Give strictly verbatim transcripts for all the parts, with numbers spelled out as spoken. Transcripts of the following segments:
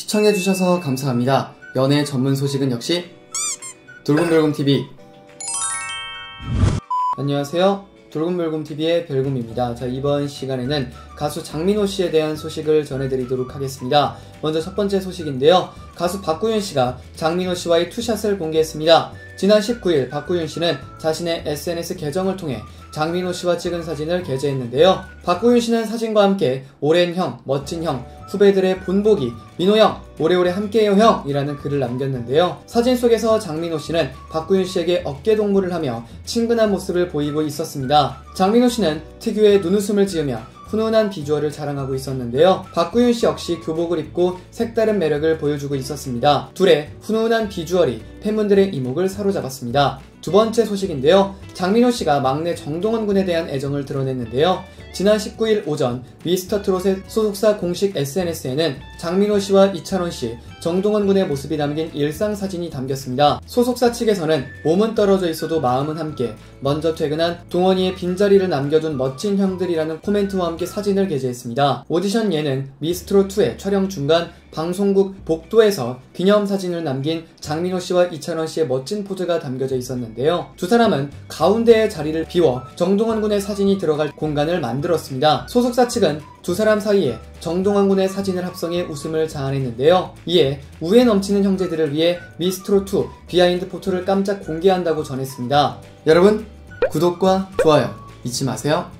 시청해주셔서 감사합니다. 연애 전문 소식은 역시 돌곰별곰티비. 안녕하세요. 돌곰별곰티비의 별곰입니다. 자, 이번 시간에는 가수 장민호씨에 대한 소식을 전해드리도록 하겠습니다. 먼저 첫 번째 소식인데요. 가수 박구윤씨가 장민호씨와의 투샷을 공개했습니다. 지난 십구일 박구윤씨는 자신의 에스엔에스 계정을 통해 장민호씨와 찍은 사진을 게재했는데요. 박구윤씨는 사진과 함께 오랜 형, 멋진 형, 후배들의 본보기, 민호형, 오래오래 함께해요 형! 이라는 글을 남겼는데요. 사진 속에서 장민호씨는 박구윤씨에게 어깨동무를 하며 친근한 모습을 보이고 있었습니다. 장민호씨는 특유의 눈웃음을 지으며 훈훈한 비주얼을 자랑하고 있었는데요. 박구윤씨 역시 교복을 입고 색다른 매력을 보여주고 있었습니다. 둘의 훈훈한 비주얼이 팬분들의 이목을 사로잡았습니다. 두 번째 소식인데요. 장민호씨가 막내 정동원 군에 대한 애정을 드러냈는데요. 지난 십구일 오전 미스터트롯의 소속사 공식 에스엔에스에는 장민호씨와 이찬원씨, 정동원 군의 모습이 담긴 일상사진이 담겼습니다. 소속사 측에서는 몸은 떨어져 있어도 마음은 함께, 먼저 퇴근한 동원이의 빈자리를 남겨둔 멋진 형들이라는 코멘트와 함께 사진을 게재했습니다. 오디션 예능 미스트롯이의 촬영 중간 방송국 복도에서 기념사진을 남긴 장민호씨와 이찬원씨의 멋진 포즈가 담겨져 있었는데요. 두 사람은 가운데의 자리를 비워 정동원 군의 사진이 들어갈 공간을 만들었습니다. 소속사 측은 두 사람 사이에 정동원 군의 사진을 합성해 웃음을 자아냈는데요. 이에 우애 넘치는 형제들을 위해 미스트롯이 비하인드 포토를 깜짝 공개한다고 전했습니다. 여러분, 구독과 좋아요 잊지 마세요.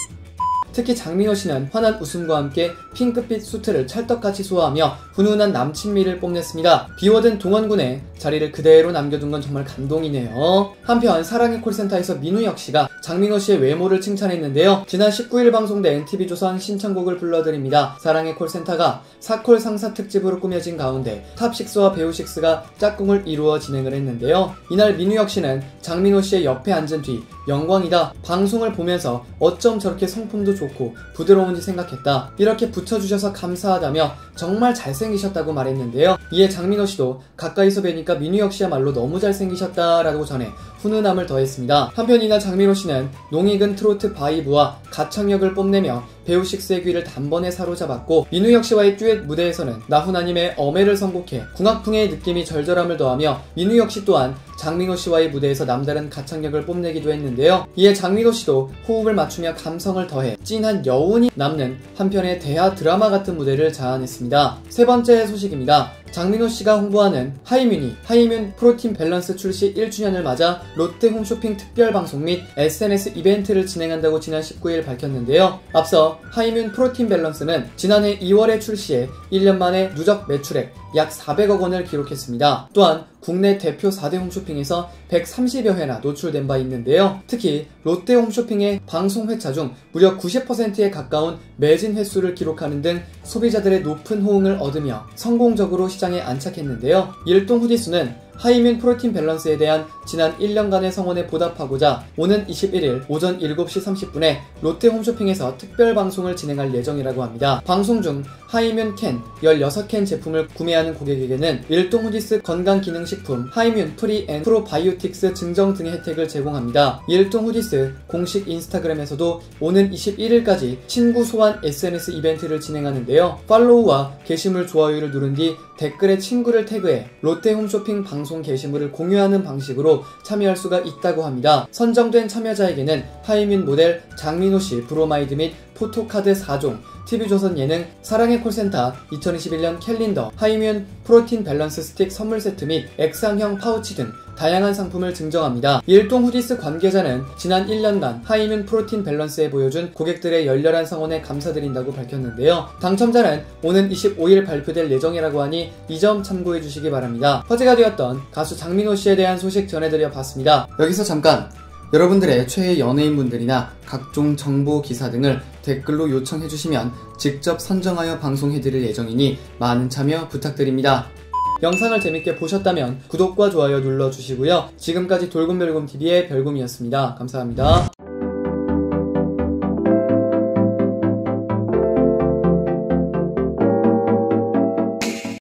특히 장민호씨는 환한 웃음과 함께 핑크빛 수트를 찰떡같이 소화하며 훈훈한 남친미를 뽐냈습니다. 비워든 동원군의 자리를 그대로 남겨둔 건 정말 감동이네요. 한편 사랑의 콜센터에서 민우 역시가 장민호씨의 외모를 칭찬했는데요. 지난 십구일 방송된 티비조선 신청곡을 불러드립니다. 사랑의 콜센터가 사콜 상사 특집으로 꾸며진 가운데 탑식스와 배우식스가 짝꿍을 이루어 진행을 했는데요. 이날 민우 역시는 장민호씨의 옆에 앉은 뒤 영광이다. 방송을 보면서 어쩜 저렇게 성품도 좋고 부드러운지 생각했다. 이렇게 붙여주셔서 감사하다며 정말 잘생기셨다고 말했는데요. 이에 장민호씨도 가까이서 뵈니까 민우 역시야말로 너무 잘생기셨다라고 전해 훈훈함을 더했습니다. 한편 이날 장민호씨는 농익은 트로트 바이브와 가창력을 뽐내며 배우식스의 귀를 단번에 사로잡았고, 민우 역시와의 듀엣 무대에서는 나훈아님의 어메를 선곡해 궁합풍의 느낌이 절절함을 더하며 민우 역시 또한 장민호씨와의 무대에서 남다른 가창력을 뽐내기도 했는데요. 이에 장민호씨도 호흡을 맞추며 감성을 더해 찐한 여운이 남는 한편의 대하 드라마 같은 무대를 자아냈습니다. 세 번째 소식입니다. 장민호씨가 홍보하는 하이뮤니, 하이뮤 프로틴 밸런스 출시 일 주년을 맞아 롯데 홈쇼핑 특별방송 및 에스엔에스 이벤트를 진행한다고 지난 십구일 밝혔는데요. 앞서 하이뮤 프로틴 밸런스는 지난해 이월에 출시해 일 년 만에 누적 매출액 약 사백억 원을 기록했습니다. 또한 국내 대표 사 대 홈쇼핑에서 백삼십여 회나 노출된 바 있는데요. 특히 롯데 홈쇼핑의 방송 회차 중 무려 구십 퍼센트에 가까운 매진 횟수를 기록하는 등 소비자들의 높은 호응을 얻으며 성공적으로 시장에 안착했는데요. 일동 후디스는 하이뮤 프로틴 밸런스에 대한 지난 일 년간의 성원에 보답하고자 오는 이십일일 오전 일곱시 삼십분에 롯데 홈쇼핑에서 특별 방송을 진행할 예정이라고 합니다. 방송 중 하이뮤 캔 열여섯 캔 제품을 구매하는 고객에게는 일동 후디스 건강기능식품 하이뮤 프리 앤 프로바이오틱스 증정 등의 혜택을 제공합니다. 일동 후디스 공식 인스타그램에서도 오는 이십일일까지 친구 소환 에스엔에스 이벤트를 진행하는데요. 팔로우와 게시물 좋아요를 누른 뒤 댓글에 친구를 태그해 롯데 홈쇼핑 방송 게시물을 공유하는 방식으로 참여할 수가 있다고 합니다. 선정된 참여자에게는 하이뮤 모델 장민호씨 브로마이드 및 포토카드 사 종, 티비조선 예능 사랑의 콜센터 이천이십일년 캘린더, 하이뮤 프로틴 밸런스 스틱 선물 세트 및 액상형 파우치 등 다양한 상품을 증정합니다. 일동 후디스 관계자는 지난 일 년간 하이뮤 프로틴 밸런스에 보여준 고객들의 열렬한 성원에 감사드린다고 밝혔는데요. 당첨자는 오는 이십오일 발표될 예정이라고 하니 이 점 참고해 주시기 바랍니다. 화제가 되었던 가수 장민호씨에 대한 소식 전해드려 봤습니다. 여기서 잠깐! 여러분들의 최애 연예인분들이나 각종 정보 기사 등을 댓글로 요청해주시면 직접 선정하여 방송해드릴 예정이니 많은 참여 부탁드립니다. 영상을 재밌게 보셨다면 구독과 좋아요 눌러주시고요. 지금까지 돌곰별곰티비의 별곰이었습니다. 감사합니다.